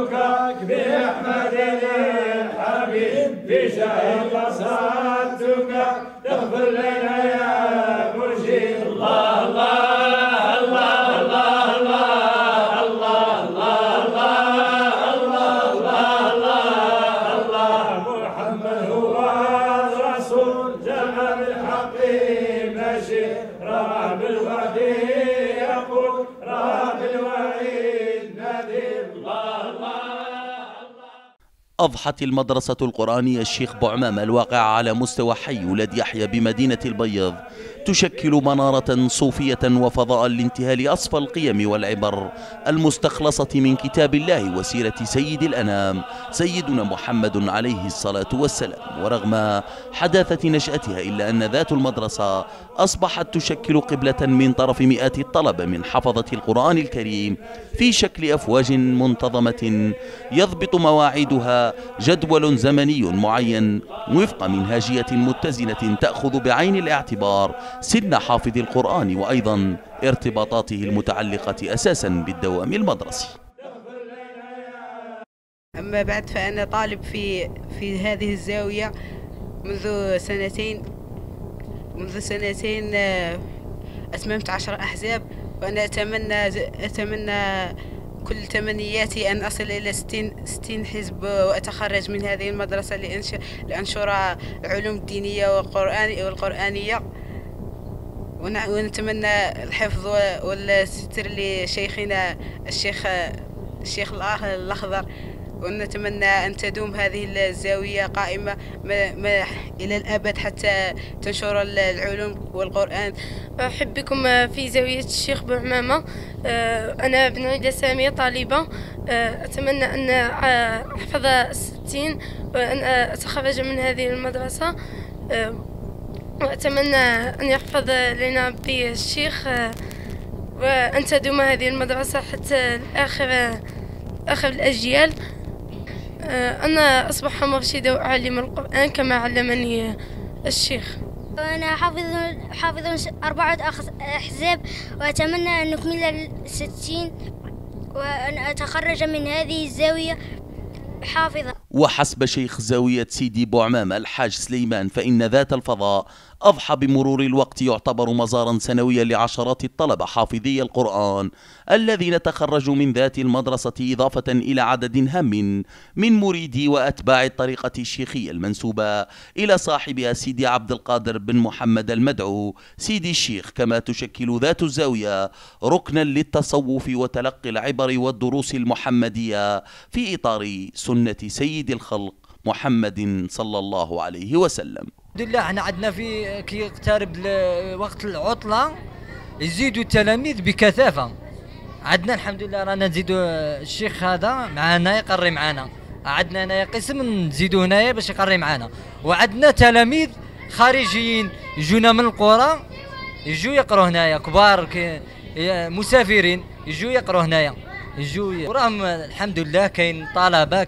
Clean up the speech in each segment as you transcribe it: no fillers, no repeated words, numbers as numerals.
بأحمد الحبيب بشهر قصدتك تغفر لنا يا مرشد. الله الله الله الله الله الله الله الله محمد هو الرسول جمع بالحق بشير راه بالوعد يقول راه بالوعيد نذير. أضحت المدرسة القرآنية الشيخ بوعمامة الواقعة على مستوى حي ولد يحيى بمدينة البيض تشكل منارة صوفية وفضاء لانتهال أصفى القيم والعبر المستخلصة من كتاب الله وسيرة سيد الأنام سيدنا محمد عليه الصلاة والسلام. ورغم حداثة نشأتها إلا أن ذات المدرسة أصبحت تشكل قبلة من طرف مئات الطلبة من حفظة القرآن الكريم في شكل أفواج منتظمة يضبط مواعيدها جدول زمني معين وفق منهاجية متزنة تأخذ بعين الاعتبار سن حافظ القرآن وأيضا ارتباطاته المتعلقة أساسا بالدوام المدرسي. أما بعد فأنا طالب في هذه الزاوية منذ سنتين أتممت 10 أحزاب، وأنا أتمنى كل تمنياتي أن أصل إلى 60 حزب وأتخرج من هذه المدرسة لأنشر العلوم الدينية والقرآنية. ونتمنى الحفظ والستر لشيخنا الشيخ الأخضر، ونتمنى أن تدوم هذه الزاوية قائمة إلى الأبد حتى تنشر العلوم والقرآن. أحب بكم في زاوية الشيخ بوعمامة. أنا بنعيدة سامية طالبة، أتمنى أن أحفظ 60 وأن أتخرج من هذه المدرسة، وأتمنى أن يحفظ لنا بي الشيخ وأن تدوم هذه المدرسة حتى آخر الأجيال. أنا أصبح مرشدة وأعلم القرآن كما علمني الشيخ. أنا حافظ 4 أحزاب، وأتمنى أن نكمل 60 وأن أتخرج من هذه الزاوية حافظة. وحسب شيخ زاوية سيدي بوعمامة الحاج سليمان فإن ذات الفضاء أضحى بمرور الوقت يعتبر مزارا سنويا لعشرات الطلبة حافظي القرآن الذين تخرجوا من ذات المدرسة، إضافة إلى عدد هام من مريدي وأتباع الطريقة الشيخية المنسوبة إلى صاحبها سيدي عبد القادر بن محمد المدعو سيدي الشيخ. كما تشكل ذات الزاوية ركنا للتصوف وتلقي العبر والدروس المحمدية في إطار سنة سيد الخلق محمد صلى الله عليه وسلم. الحمد لله احنا عندنا في كي يقترب وقت العطلة يزيدوا التلاميذ بكثافة. عندنا الحمد لله رانا نزيدوا الشيخ هذا معنا يقري معنا، عندنا هنايا قسم نزيدوا هنايا باش يقري معنا، وعندنا تلاميذ خارجيين يجونا من القرى يجوا يقروا هنايا، كبار مسافرين يجوا يقروا هنايا وراهم الحمد لله. كاين طلبه،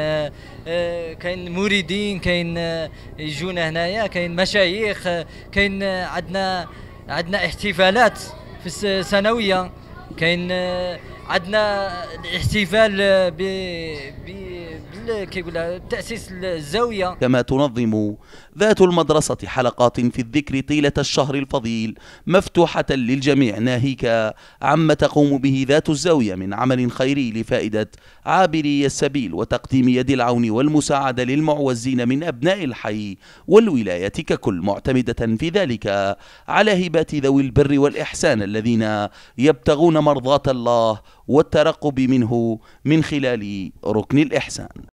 كاين مريدين، كاين يجونا هنايا، كاين مشايخ، كاين عندنا احتفالات في السنويه، كاين عندنا الاحتفال بتأسيس الزاوية. كما تنظم ذات المدرسة حلقات في الذكر طيلة الشهر الفضيل مفتوحة للجميع، ناهيك عما تقوم به ذات الزاوية من عمل خيري لفائدة عابري السبيل وتقديم يد العون والمساعدة للمعوزين من أبناء الحي والولاية ككل، معتمدة في ذلك على هبات ذوي البر والإحسان الذين يبتغون مرضاة الله والترقب منه من خلال ركن الإحسان.